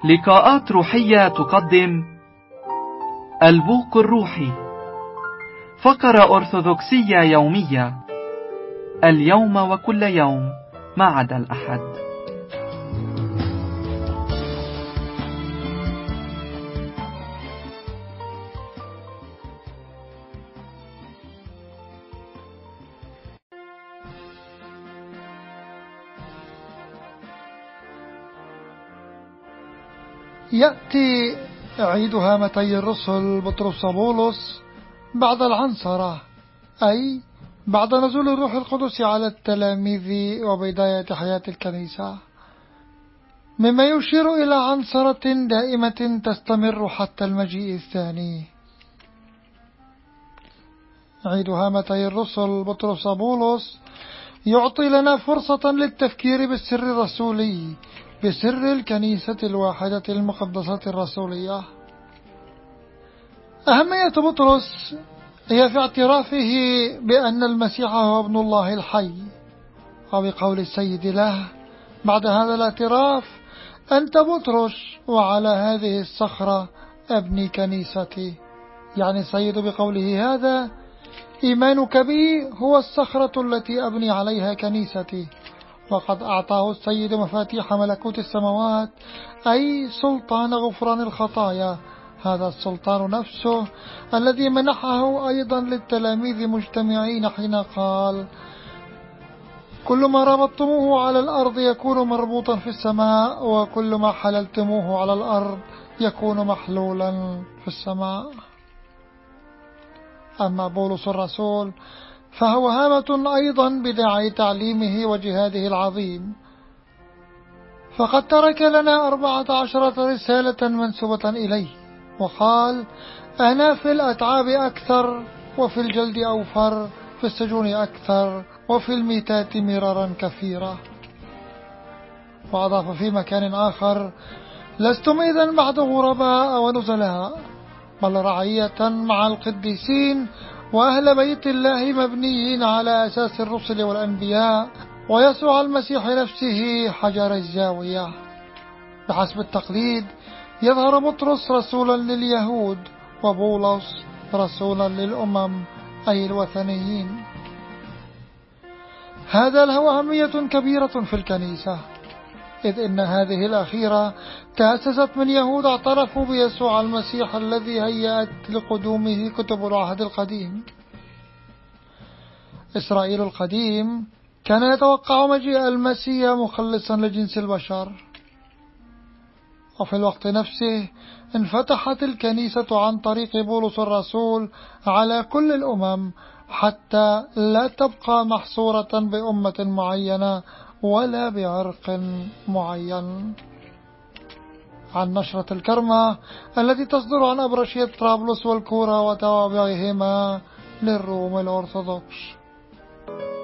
لقاءات روحية تقدم البوق الروحي، فقرة أرثوذكسية يومية، اليوم وكل يوم ما عدا الأحد. يأتي عيد هامتي الرسل بطرس وبولس بعد العنصرة، أي بعد نزول الروح القدس على التلاميذ وبداية حياة الكنيسة، مما يشير إلى عنصرة دائمة تستمر حتى المجيء الثاني. عيد هامتي الرسل بطرس وبولس يعطي لنا فرصة للتفكير بالسر الرسولي، بسر الكنيسة الواحدة المقدسة الرسولية. أهمية بطرس هي في اعترافه بأن المسيح هو ابن الله الحي، وبقول السيد له بعد هذا الاعتراف: أنت بطرس وعلى هذه الصخرة أبني كنيستي. يعني السيد بقوله هذا: إيمانك بي هو الصخرة التي أبني عليها كنيستي. وقد أعطاه السيد مفاتيح ملكوت السماوات، أي سلطان غفران الخطايا، هذا السلطان نفسه الذي منحه أيضا للتلاميذ مجتمعين حين قال: كل ما ربطتموه على الأرض يكون مربوطا في السماء، وكل ما حللتموه على الأرض يكون محلولا في السماء. أما بولس الرسول فهو هامة أيضا بداعي تعليمه وجهاده العظيم، فقد ترك لنا 14 رسالة منسوبة إليه، وقال: أنا في الأتعاب أكثر، وفي الجلد أوفر، في السجون أكثر، وفي الميتات مرارا كثيرة. وأضاف في مكان آخر: لستم إذن بعد غرباء ونزلاء، بل رعية مع القديسين وأهل بيت الله، مبنيين على أساس الرسل والأنبياء ويسوع المسيح نفسه حجر الزاوية. بحسب التقليد يظهر بطرس رسولا لليهود، وبولس رسولا للأمم أي الوثنيين. هذا له أهمية كبيرة في الكنيسة، إذ إن هذه الأخيرة تأسست من يهود اعترفوا بيسوع المسيح الذي هيأت لقدومه كتب العهد القديم. إسرائيل القديم كان يتوقع مجيء المسيح مخلصا لجنس البشر، وفي الوقت نفسه انفتحت الكنيسة عن طريق بولس الرسول على كل الأمم، حتى لا تبقى محصورة بأمة معينة ولا بعرق معين. عن نشرة الكرمة التي تصدر عن أبرشية طرابلس والكورة وتوابعهما للروم الأرثوذكس.